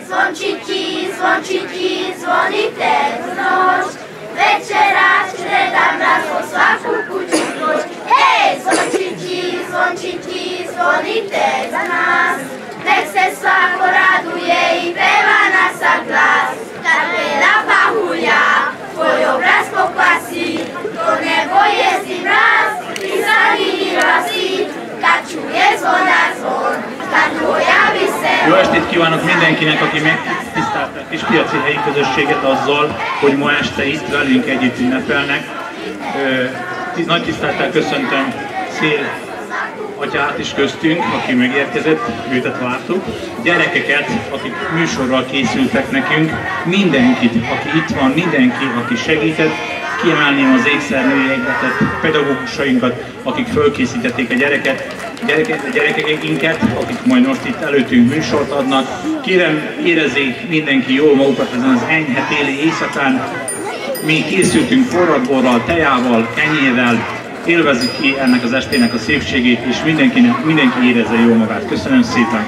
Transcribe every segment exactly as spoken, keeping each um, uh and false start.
Dzwonczyci, dzwonczyci, dzwonite wznoś, večeráč, kde tam na oslavku kučí ploč. Hej, dzvončiči, dzvončiči, zvonite za nás, nech se sláko raduje i peva nás sa glas. Tak veľa pahuľa, tvoj obraz pokvasí, to nebo jezdí mraz, ty zanini vlasy, kačuje zvona zvon, tá tvoja vysel. Jó estét kívánok mindenkinek, aki megtisztelte a Kispiaci helyi közösséget azzal, hogy ma este itt velünk együtt ünnepelnek. Ö, nagy tisztelettel köszöntöm Szél atyát is köztünk, aki megérkezett, őtet vártuk. Gyerekeket, akik műsorral készültek nekünk, mindenkit, aki itt van, mindenki, aki segített, kiemelném az ékszerművekbe tett pedagógusainkat, akik fölkészítették a gyereket, gyereke, gyerekeinket, akik majd most itt előttünk műsort adnak. Kérem, érezzék mindenki jól magukat ezen az enyhe téli éjszakán. Mi készültünk forradborral, tejával, kenyérrel, élvezzük ki ennek az estének a szépségét, és mindenki, mindenki érezze jól magát. Köszönöm szépen!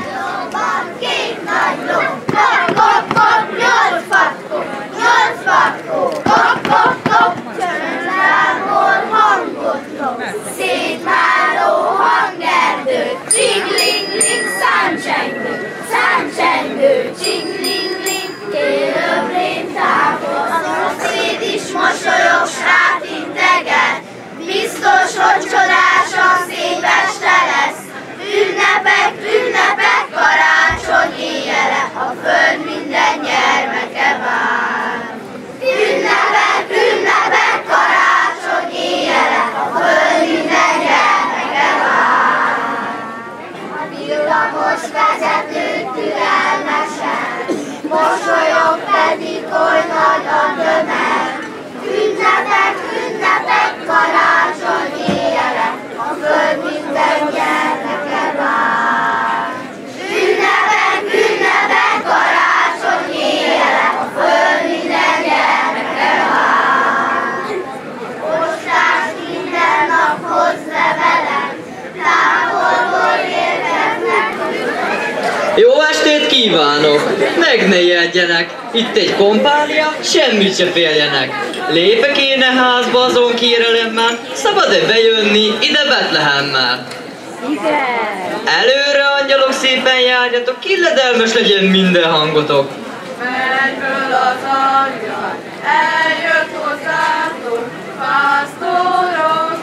Szétváló hangerdő, csiglingling, száncsengő, száncsengő, csiglingling, élőbrén távol. A szomszéd is mosolyog, rát integet, biztos, hogy csodásan szép este lesz. Ünnepek, ünnepek, karácsony éjjele, a föld minden gyermeke vár. Ünnepek, ünnepek, karácsony éjjele, a föld minden gyermeke vár. A villamos vezető türelmesen, mosolyog pedig oly nagy a tömeg. Ünnepek, ünnepek, karácsony éjjele, a föld minden gyermeke vár. Ünnepek, ünnepek, karácsony éjjele, a föld minden gyermeke vár. Postás minden nap hoz levelek, távolból érkeznek. Jó estét kívánok! Meg ne ijedjenek! Itt egy kompánia, semmit se féljenek! Lépek én a házba azon kérelemmel, szabad-e bejönni ide Betlehemmel? Igen! Előre, angyalok, szépen járjatok, illedelmes legyen minden hangotok! Menj föl az angyal, eljött hozzátok, pásztorok,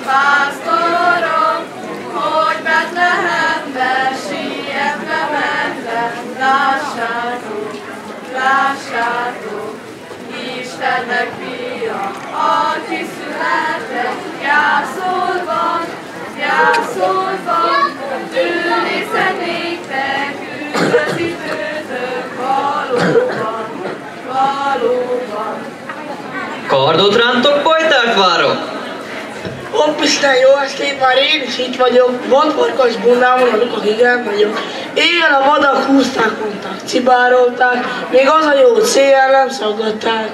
pásztorok, hogy Betlehembe sietve mentek, lássátok, lássátok, Istennek fia, aki született, jászolban, jászolban, ő része néktek, üdvözítőtök valóban, valóban. Kardot rántok, pajtát várok! Hoppisten, jó estét, már én is itt vagyok, vadfarkas bundámon, amikor igen vagyok. Éjjel a vadak húzták, mondták, cibárolták, még az a jó céljel nem szaggatták.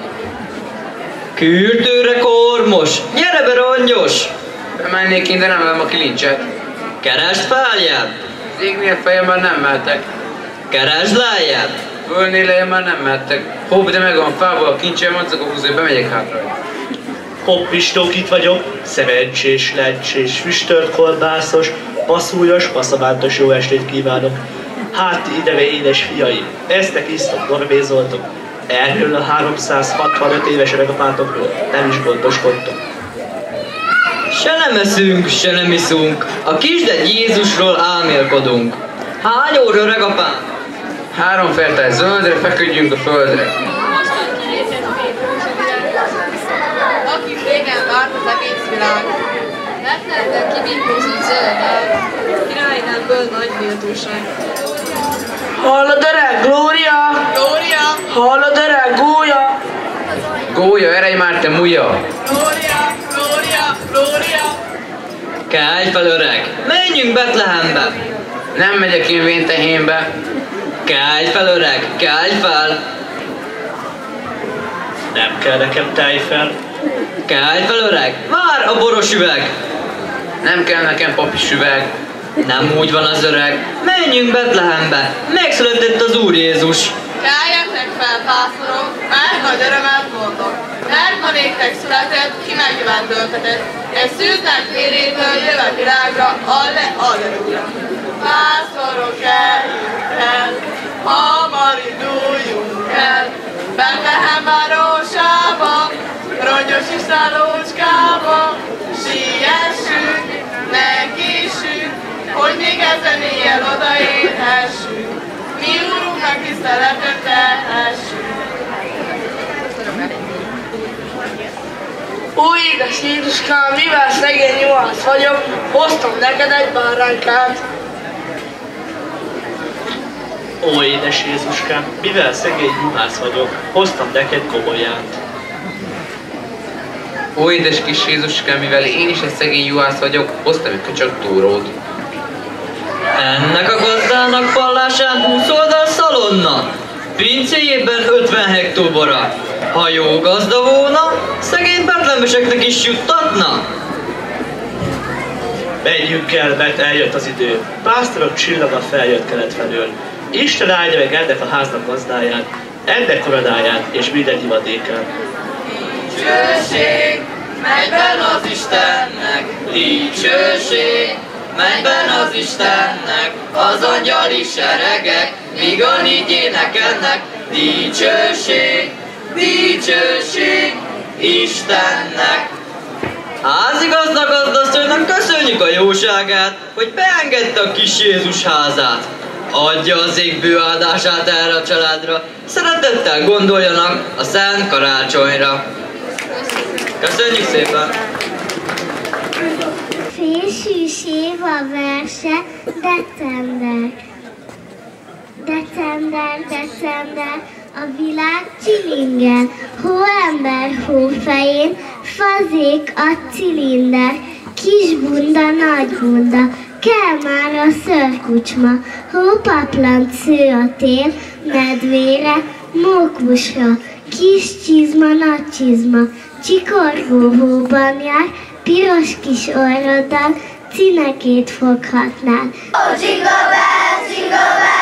Kürtőre kormos, gyere be rongyos! Bemennék én, de nem vem a kilincset. Keresd feljebb! Az égnél fejem már nem mehetek. Keresd lejjebb! Fölnél lejjebb már nem mehettek. Hopp, de meg van fából a kincsem, mondszak a húzó, hogy bemegyek hátra. Hoppistók, itt vagyok, szerencsés, lencsés, füstölt kolbászos, passzúlyos, passzabántos jó estét kívánok. Hát ideve édes fiaim, eztek, isztok, norvézoltok. Erről a háromszázhatvanöt éves öregapátokról nem is gondoskodtok. Se nem eszünk, se nem iszunk, a kisdegy Jézusról álmélkodunk. Hány óra, öregapám? Három fertál zöldre, feküdjünk a földre. Aki régen várt az egész világ, Betlehemben kibítózott zöld ág, királynemből nagy méltóság. Hallod öreg, Glória? Glória! Hallod öreg, Gólya? Gólya, eredj már, te múja! Glória! Glória! Glória! Kelj fel, öreg! Menjünk Betlehembe! Nem megyek én véntehénbe. Kelj fel, öreg! Kelj fel! Nem kell nekem tejfel. Kelj fel, öreg! Vár a boros üveg! Nem kell nekem papis üveg. Nem úgy van az öreg. Menjünk Betlehembe! Megszületett az Úr Jézus! nagy örömet mondok, mert ma néktek született, ki megkívánt töltetett. Egy szűznek vérétől jöve világra, alle, alleluja. Pásztorok el, hamar induljunk el, Betlehem városába, rongyos Istvánócskába, siessünk, ne késünk, hogy még ezen éjjel odaérhessünk, mi Úrunknak tiszteletet tehessünk. Ó, édes Jézuskám, mivel szegény juhász vagyok, hoztam neked egy báránykát. Ó, édes Jézuskám, mivel szegény juhász vagyok, hoztam neked kobolyát. Ó, édes kis Jézuskám, mivel én is egy szegény juhász vagyok, hoztam egy köcsög túrót. Ennek a gazdának pallásán húsz oldal szalonna, pincéjében ötven hektobora. Ha jó gazda volna, szegény betlemeseknek is juttatna. Menjünk el, mert eljött az idő. Pásztorok csillaga feljött kelet felől. Isten áldja meg ennek a háznak gazdáját, ennek koronáját és minden ivadékát. Dicsőség, mennyben az Istennek, dicsőség, mennyben az Istennek, az angyali seregek, míg a négy énekelnek, dicsőség, dicsőség Istennek. Házigazda gazdasszonynak köszönjük a jóságát, hogy beengedte a kis Jézus házát. Adja az ég bő áldását erre a családra, szeretettel gondoljanak a szent karácsonyra. Köszönjük szépen! Fésűs év a verse, december. December, december, a világ csilingel, hóember hófején, fazék a cilinder, kis bunda, nagy bunda, kell már a szörkucsma, hópaplant sző a tél, medvére, mókusra, kis csizma, nagy csizma, csikorgó hóban jár, piros kis orroddal, cinekét foghatnál. Oh, jingle bells, jingle bells.